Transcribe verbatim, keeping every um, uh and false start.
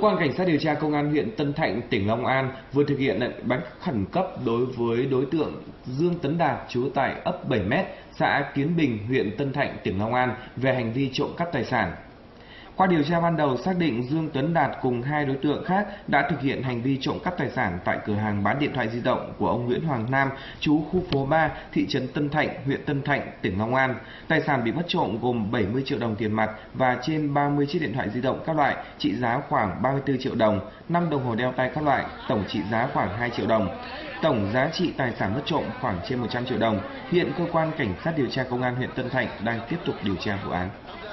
quan cảnh sát điều tra công an huyện Tân Thạnh, tỉnh Long An vừa thực hiện lệnh bắt khẩn cấp đối với đối tượng Dương Tấn Đạt, trú tại ấp bảy mét, xã Kiến Bình, huyện Tân Thạnh, tỉnh Long An về hành vi trộm cắp tài sản. Qua điều tra ban đầu xác định Dương Tuấn Đạt cùng hai đối tượng khác đã thực hiện hành vi trộm cắp tài sản tại cửa hàng bán điện thoại di động của ông Nguyễn Hoàng Nam, trú khu phố ba, thị trấn Tân Thạnh, huyện Tân Thạnh, tỉnh Long An. Tài sản bị mất trộm gồm bảy mươi triệu đồng tiền mặt và trên ba mươi chiếc điện thoại di động các loại trị giá khoảng ba mươi tư triệu đồng, năm đồng hồ đeo tay các loại tổng trị giá khoảng hai triệu đồng. Tổng giá trị tài sản mất trộm khoảng trên một trăm triệu đồng. Hiện cơ quan cảnh sát điều tra công an huyện Tân Thạnh đang tiếp tục điều tra vụ án.